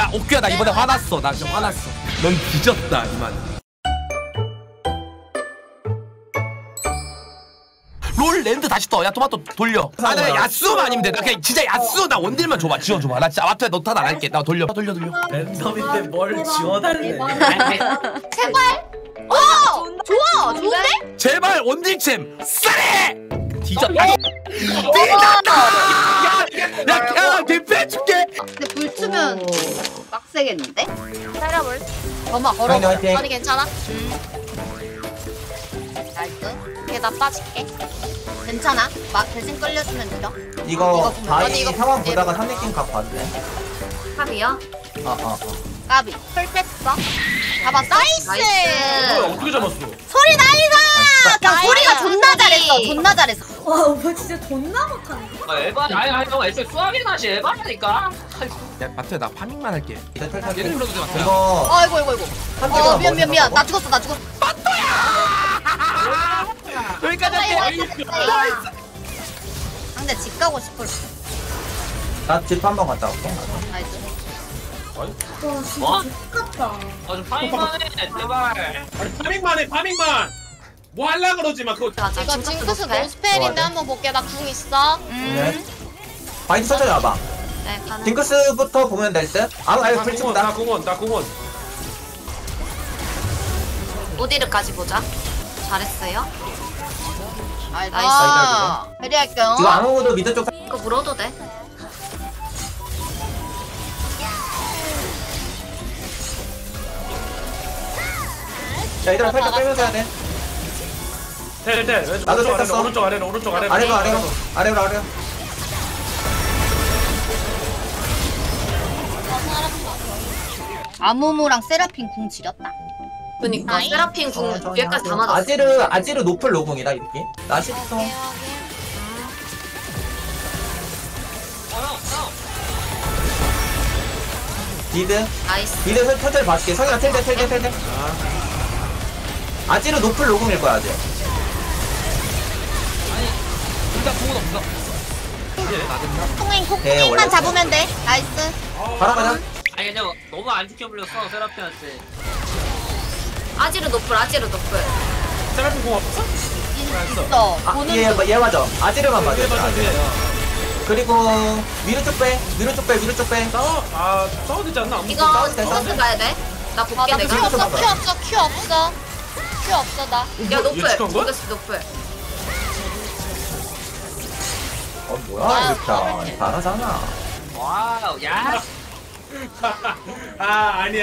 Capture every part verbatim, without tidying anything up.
야 옥규야 나 이번에 화났어. 나 지금 화났어. 넌 뒤졌다 이만. 롤 랜드 다시 떠. 야 토마토 돌려. 아 나 야스만 아니면 돼. 나 그냥 진짜 야스 나 원딜만 줘봐. 지워줘봐. 나 진짜 마트에 너 탓 안 할게. 나 돌려 돌려 돌려. 랜덤인데 뭘 지워달래. 제발. 어 좋아 좋은데? 제발 원딜챔 싸래. 뒤졌다. 뒤졌다. 야야 대패해줄게. 근데 불 트면 빡세겠는데? 때려볼. 엄마 걸어. 언니 괜찮아? 응. 나이스. 걔 나 빠질게. 괜찮아. 막 대신 끌려주면 되죠. 이거 바이 아니, 이거 상황 얘 보다가 삼레킹 각 봐줄래? 탑이요? 어어 어. 까비. 풀 뺐어. 잡았어. 나이스. 뭐야 어떻게 잡았어? 소리 나이스. 그냥 나이스. 소리가 존나 잘했어. 존나 잘했어. 와 오빠 진짜 존나 못하네. 아 에바 아니 아니 형 애초에 수학이 다시 에바라니까. 야 마트야 나 파밍만 할게. 이제 탈 얘를 불러도 돼 마트야. 이거 아이고 아이고 아이고. 어 미안 미안 미안. 나 죽었어 나 죽었어. 여기까지 할게. 상대 집 가고 싶을. 나집 한번 갔다 올게. 나이스. 와 진짜 뭐? 똑같다. 아좀 파밍만 해 제발. 아니 파밍만 해 파밍만. 뭐 할라 그러지 마 그거. 이거 징크스 좋아하네. 노스펠인데 한번 볼게. 나 궁 있어. 네. 바이트 천천히 와봐. 네 가능. 딩크스부터 보면 될 듯. 아무 아예 나 풀 공원 친다. 나 공원 나 공원. 오디르까지 보자. 잘했어요. 나이스. 나이스. 해리할게요. 이거 아무도 미드 쪽. 이거 물어도 돼. 자 얘들아 살짝 빼면서 해야 돼. 텔텔 왼쪽 나도 오른쪽 아래로 뺐어. 오른쪽 아래로 오른쪽 아래로. 아래로 아래로 아래로 아래로. 아무무랑 세라핀 궁 지렸다. 그니까 세라핀 궁 천천히 뒤에까지 다 하고. 맞았어. 아지르 아지르 노플 로공이다 이렇게. 나 십초. 미드. 나이스. 미드 선- 천천히 봐줄게. 성현아 텔대 텔대 텔대. 아지르 노플 로공일 거야 아직. 일단 궁은 없어. 통행 네, 콕콕만 원래 잡으면 돼. 나이스. 바로 가자. 아니 그냥 너무 안 지켜 불렸어 세라피한테. 아지르 노플 아지르 노플. 세라핀 공 없어? 있어. 아, 보는 얘, 중. 얘 맞아. 아지르만 맞아. 뒤에 맞아 뒤에. 그리고 위로 쭉 빼. 위로 쭉 빼. 위로 쭉 빼. 싸워 아 싸워야 되지 않나? 아무튼 이거 싸워도 돼, 싸워도 징크스 돼. 가야 돼. 나 볼게 아, 나 내가. 큐 없어. 큐 없어. 큐 없어. 큐 없어 나. 야 노플. 예측한 거야? 징크스 노플. 어 뭐야 이렇게 잘하잖아. 와우 야. 아 아니야.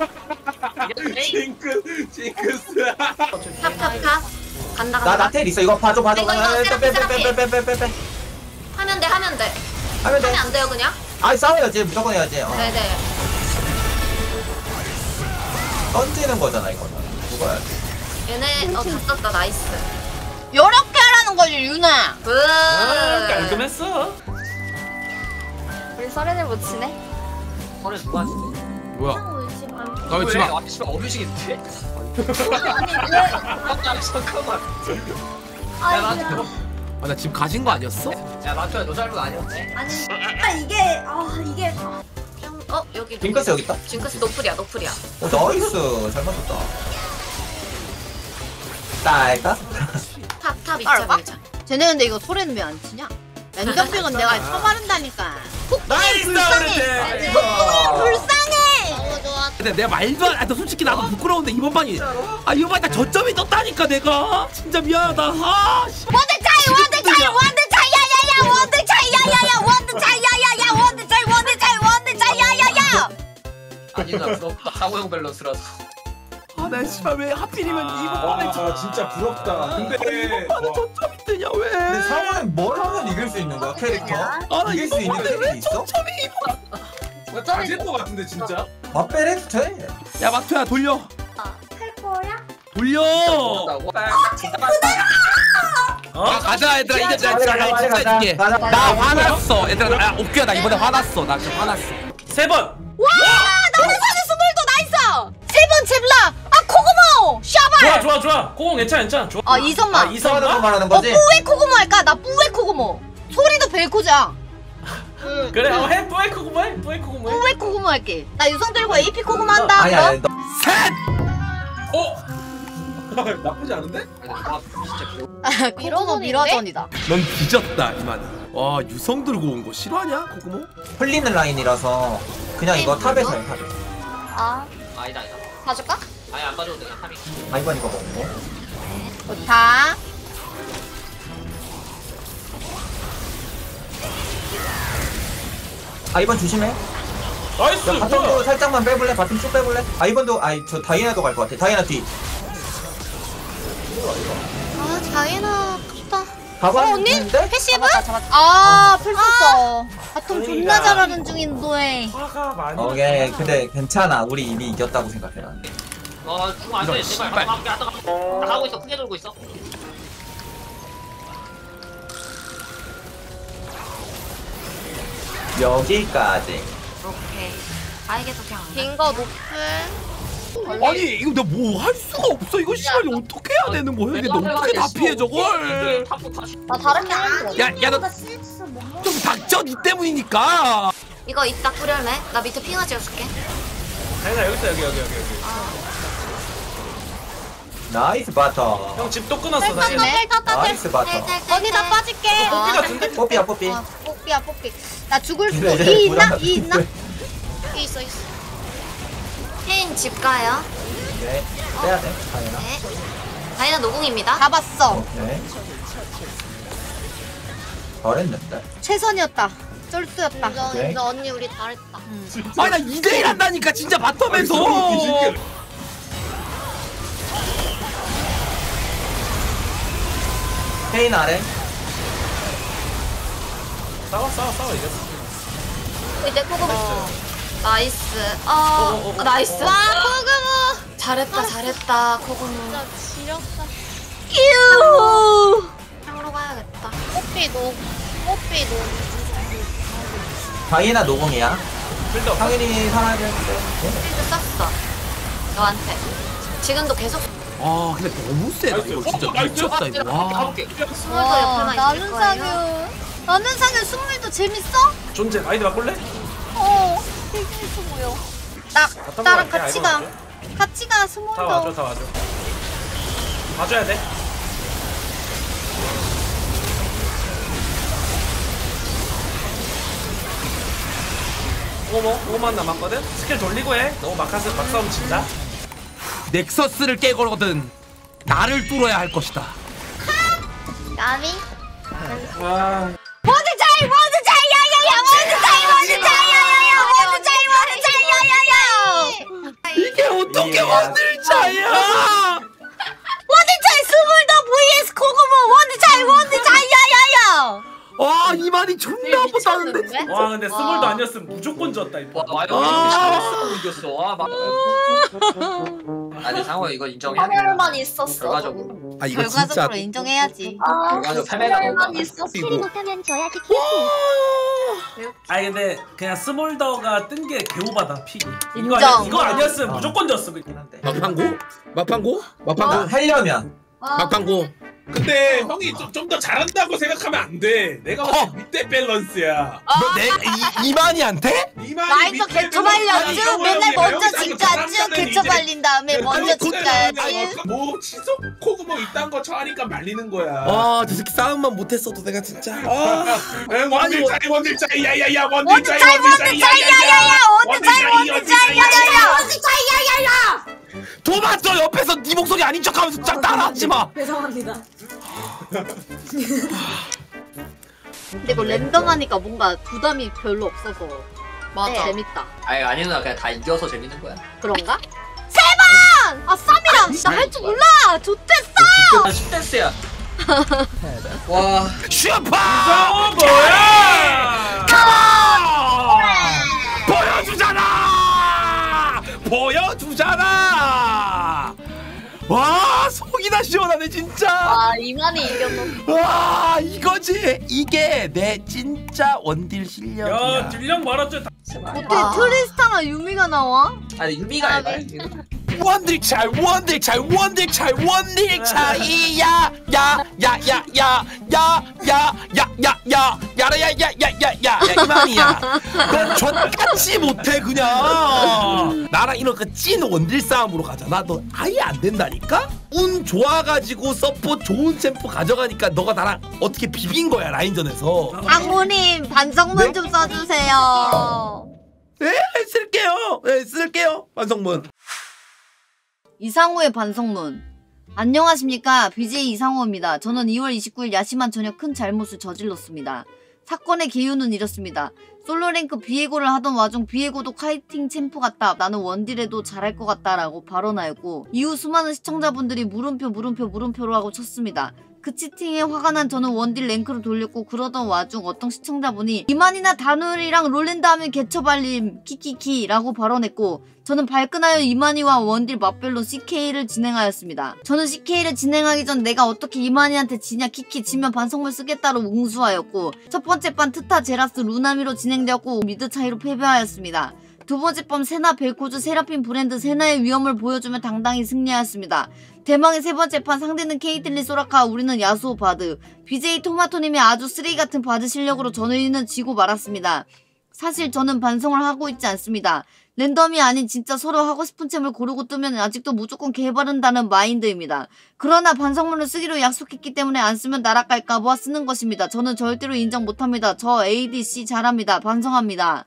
징크 징크스. 탑탑탑. 간다 나 간다. 나텔 있어. 이거 봐줘 봐줘. 이거, 이거, 세라피, 빼빼빼빼빼빼빼. 하면 돼 하면 돼. 하면 돼. 하면 안 돼요 그냥? 아 싸워야지. 무조건 해야지. 어. 네네. 던지는 거잖아 이거는. 죽어야지. 얘네 어다 썼다 나이스. 요렇게 하라는 거지 유나. 브. 아 깔끔했어. 우리 서른을 못 치네. 거래 누가 하지? 뭐야? 나 왜 왜? 집안? 아 씨발 어르신인데? 아 잠깐만. 야 나한테 아, 나 집 가신 거 아니었어? 야 나한테 너 잘못 아니었네. 아니 아 이게 아 이게 어 여기 딩크스 여기 있다. 징크스 노플이야 노플이야. 어 나이스. 잘 맞췄다. 딸까? 탑탑 알아? 이차 밀자. 쟤네 근데 이거 소리는 왜 안 치냐? 랜덤픽은 내가 처바른다니까. 나이스 불쌍해. 오르테. 불쌍해. 너무 좋아. 근데 내가 말도 안. 아, 너 솔직히 나도 부끄러운데 이번 판이. 아 이번 판이 나 저점이 떴다니까 내가. 진짜 미안하다. 아. 씨. 원드 차이 원드 차이 원드 차이 야야야 원드 차이 야야야 원드 차이 야야야 원드 차이 원드 차이 원드 차이 야야야. 아니다 부럽다. 사고형 밸런스라서. 아, 나 씨발 왜 하필이면 이번 판에 저. 와 진짜 부럽다. 근데 판에 저점이 뜨냐 왜? 근데 상황은 뭘 하면 이길 수 있는 거야 캐릭터? 아, 나 이길 수 이번 있는 판에 왜 캐릭이 있어? 저점이 이번. 가질 것 같은데 진짜. 맛배를 해도 돼. 야 마토야 돌려. 할 거야? 돌려. 어? 아, 가자 얘들아 이제 나 가자, 가자, 진짜 가자. 해줄게. 가자, 나 가자. 화났어 얘들아. 나 옥규야 나 이번에 화났어. 나 지금 화났어. 세 번. 와 나는 사는 스물도 나이스. 세번 잽라. 아 코고모. 샤발. 좋아 좋아 좋아. 공 괜찮아 괜찮아. 좋아. 아 이선마. 아, 이상하다고 이성만. 말하는 어 거지? 뿌웨 코고모 할까? 나 뿌웨 코고모. 소리도 벨코자. 그래 어 해 뿌에 코구모 해 뿌에 코구모 해. 왜 코구모 할게. 나 유성 들고 에이피 코구모 한다. 아니야 너? 너 셋! 어? 나쁘지 않은데? 아 진짜 귀여워. 코구모 미러전이다. 넌 뒤졌다 이만희. 와 유성 들고 온 거 싫어하냐 코구모? 풀리는 라인이라서 그냥 이거 탑에서 해 탑에서. 아 아니다 아니다. 봐줄까? 아예 안 봐줘도 돼 그냥 탑이. 아이번 이거 먹고. 좋다. 아이번 조심해. 나이스 야 뭐야? 바텀도 살짝만 빼볼래? 바텀 쭉 빼볼래? 아이번도 아이 저 다이애나도 갈 것 같아. 다이애나 뒤. 아 자이나 좋다. 가봐. 어, 언니? 했는데? 패시브? 아, 풀 썼어. 바텀 존나 그러니까. 잘하는 중인 너에. 화가 많이 오케이 근데 괜찮아. 우리 이미 이겼다고 생각해 난. 어 죽으면 안돼 이런 제발. 씨발. 함께 하다가 나 하고 있어 크게 돌고 있어. 여기까지. 오케이. 아이게도 그냥. 빙거 높을. 아니 이거 내가 뭐 할 수가 없어. 이거 시간이 어떻게 해야 되는 거야? 이게 너 어떻게 다 피해 저걸? 탑도 다시. 나 다른 게 하는 거. 야야 너 좀 닥쳐 니 때문이니까. 이거 이따 뿌려내. 나 밑에 핑하 찍어줄게. 다이나 여기 있어 여기 여기 여기 여기. 나이스 바텀. 형 집 또 끊었어 다시. 네. 나이스 바텀. 언니 나 빠질게. 뽀삐 같은데? 뽀삐야 뽀삐. 어, 뽀삐야 뽀삐. 나 죽을 수도. 근데 이제 이 있나? 부담- 이 있나? 이 있어 있어. 혜인 집 가요. 네. 빼야 돼. 다이애나. 네. 다이나 노궁입니다. 잡았어. 오케이. 잘했는데. 최선이었다. 쫄수였다. 오케이. 근데 언니 우리 잘했다. 아니 나 이 대 일 한다니까 진짜 바텀에서. 페인 아래. 싸워 싸워 싸워 이겼어. 이제 코그모. 나이스. 어, 나이스. 와 코그모. 잘했다, 잘했다, 코그모. 지렸다. 끼우. 향으로 가야겠다. 뽀삐 노. 뽀삐 노. 다이애나 노공이야. 빌더. 상일이 살아야 되는데. 필드 썼어. 너한테. 지금도 계속 아 근데 너무 세다 이거 진짜 미쳤다 이거. 와. 가볼게. 스몰도 와 옆에만 나는 있을 거예요. 사규. 나는 사규 스물도 재밌어? 존재 아이디 바꿀래? 어. 되게 재밌어 보여. 나 바텀 나랑 갈게, 같이 아이고 가. 갈게. 같이 가 다 와줘 스몰도. 다 와줘. 봐줘야 돼. 오모 오만 남았거든. 스킬 돌리고 해. 너무 막하스 막싸움 진다. 넥서스를 깨거든 나를 뚫어야 할 것이다. 까미? 와. 모두 차이 모두 차이 야야야 모두 차이 모두 차이 야야야 모두 차이 모두 차이 야야야. 이게 어떻게 예. 원딜 차이야? 모두 차이 스물더 vs 코고모 모두 차이 모두 차이 야야야. 와 이만이 존나 아프다는데. 와 근데 스몰도 아니었으면 무조건 졌다 이 와 와. 와요. 잘했어 이겼어. 와 막. 아니 상호 이거 인정해야 돼. 화면만 있었어. 결과적으로. 아 이거 진짜. 결과적으로 인정해야지. 결과적으로 패배가 너무. 있었어. 이거. 못하면 져야지 아니 근데 그냥 스몰더가 뜬 게 개오바다 픽이. 이거 인정. 아니, 이거 아니었으면 무조건 졌어. 막판고? 막판고? 아, 막판고? 하려면. 막판고? 근데 형이 좀 더 잘한다고 생각하면 안 돼. 내가 봤을 때 밑에 밸런스야. 너 내 이- 이만희한테? 이만희 나이도 밑에 개처 밸런스야. 발렸쥬. 이거 맨날 뭐야, 먼저 여기서 집 이거 갔쥬. 잘한다면 개처 이제 발린 다음에 먼저 집 가야지. 뭐 치속 코그모 이딴 거 처하니까 말리는 거야. 아저 새끼 싸움만 못했어도 내가 진짜. 아. 에, 원딜 아니, 차이 원딜 차이 야야야 원딜 원드 차이 차이 원딜 원드 차이 차이 야야야 원드 차이 원드 차이 야야야 야야야. 원드 차이 야야야. 도망쳐 옆에서 네 목소리 아닌 척하면서 짝 따라하지 마. 죄송합니다. 근데 이거 랜덤하니까 뭔가 부담이 별로 없어서 맞아. 재밌다. 아니 아니 누나 그냥 다 이겨서 재밌는 거야. 그런가? 세 번! 아 쌈이랑 나 할 줄 몰라. 좋댔어. 나 십 대스야. 와. 슈퍼! 어 뭐야? 컴온! 보여주잖아! 보여주잖아! 와 속이 다 시원하네 진짜. 아 이만희 이겼는데. 와 이거지. 이게 내 진짜 원딜 실력이야. 야 딜량 말았죠. 어떻게 트리스타나 유미가 나와? 아니 유미가 아니라. 원딜 차이 원딜 차이 원딜 차이 원딜 차이야 야야야야 야, 야, 야, 야, 야, 야, 야라, 야, 야, 야, 야, 야, 야, 이만이야. 너 족같이 못해 그냥. 나랑 이런 그 찐 원딜 싸움으로 가잖아. 너 아예 안 된다니까? 운 좋아가지고 서포 좋은 챔프 가져가니까 너가 나랑 어떻게 비빈 거야 라인전에서. 장모님 반성문 네? 좀 써주세요. 네, 쓸게요. 네, 쓸게요. 반성문. 이상호의 반성문. 안녕하십니까, 비제이 이상호입니다. 저는 이월 이십구일 야심한 저녁 큰 잘못을 저질렀습니다. 사건의 개요는 이렇습니다. 솔로랭크 비에고를 하던 와중 비에고도 카이팅 챔프 같다, 나는 원딜에도 잘할 것 같다 라고 발언하였고, 이후 수많은 시청자분들이 물음표 물음표 물음표로 하고 쳤습니다. 그 치팅에 화가 난 저는 원딜 랭크를 돌렸고, 그러던 와중 어떤 시청자분이 이만이나 다누리랑 롤랜드 하면 개처발림 키키키 라고 발언했고, 저는 발끈하여 이만희와 원딜 맞벨로 씨케이를 진행하였습니다. 저는 씨케이를 진행하기 전 내가 어떻게 이만희한테 지냐 키키, 지면 반성문 쓰겠다로 웅수하였고, 첫 번째 판 트타 제라스 루나미로 진행되었고 미드 차이로 패배하였습니다. 두 번째 밤 세나 벨코즈 세라핀 브랜드 세나의 위험을 보여주며 당당히 승리하였습니다. 대망의 세 번째 판 상대는 케이틀린 소라카, 우리는 야수호 바드. 비제이 토마토님의 아주 쓰레기 같은 바드 실력으로 저희는 지고 말았습니다. 사실 저는 반성을 하고 있지 않습니다. 랜덤이 아닌 진짜 서로 하고 싶은 챔을 고르고 뜨면 아직도 무조건 개바른다는 마인드입니다. 그러나 반성문을 쓰기로 약속했기 때문에 안 쓰면 날아갈까봐 쓰는 것입니다. 저는 절대로 인정 못합니다. 저 에이디씨 잘합니다. 반성합니다.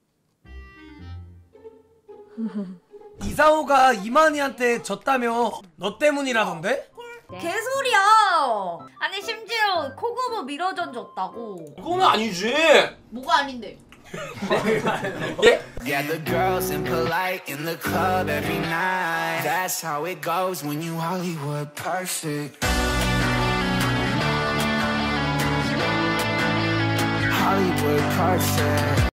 이상호가 이만희한테 졌다며 너 때문이라던데? 개소리야. 아니 심지어 코그모 미러전 줬다고. 그거는 아니지. 뭐가 아닌데? Yeah, the girls impolite in the club every night. That's how it goes when you Hollywood perfect. Hollywood perfect.